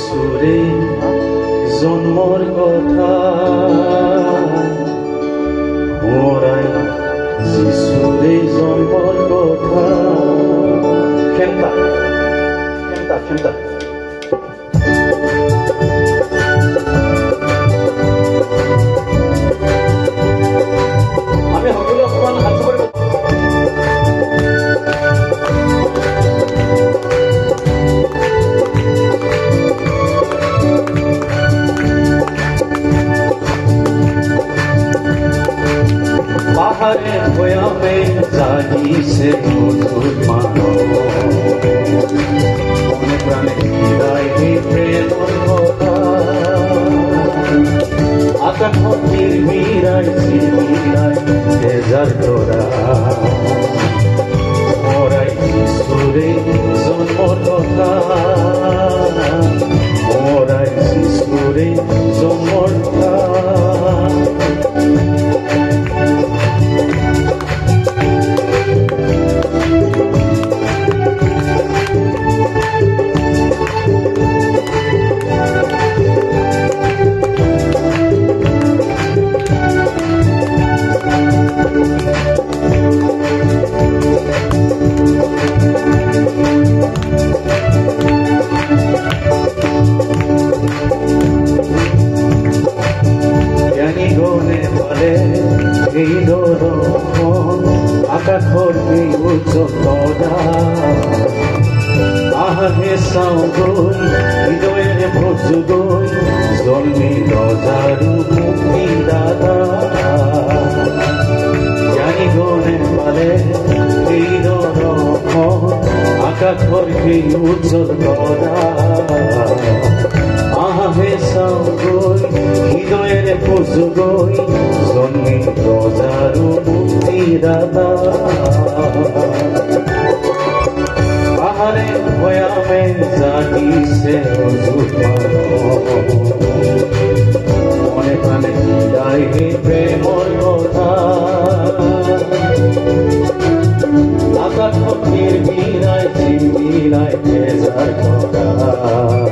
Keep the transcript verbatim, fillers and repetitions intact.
যিশুৰে জন্মৰ কথা মোৰাই যিশুৰে জন্মৰ কথা খেন্তা খেন্তা খেন্তা আমি সকলো অকমান হাত কৰিব পাহাড়ে ভয়ামে জাগিছে মধুর মানব মনে প্রাণে হৃদয় প্রেমর কথা আকাশ নির্মিরায় চিরায় তেজার তোরা মোরাই যিশুরে জন্মর কথা মোরাই যিশুরে জন্মর কথা আকাশৰ এই উজ্জ্বলতা আহে চাওঁ গৈ হৃদয়েৰে ভজো গৈ জন্মী ৰজাৰো মুক্তি দাতা জ্ঞানী গণে পালে এই দৰ্শন আকাশৰ এই উজ্জ্বলতা আহে চাওঁ গৈ হৃদয়েৰে ভজো গৈ জন্মী ৰজাৰো দাদা পাহাড়ে ভয়ামে জাগিছে মনে প্রাণে হৃদয় প্রেমর কথা আকাশ নির্মিলায় চিমিলায় তেজার কথা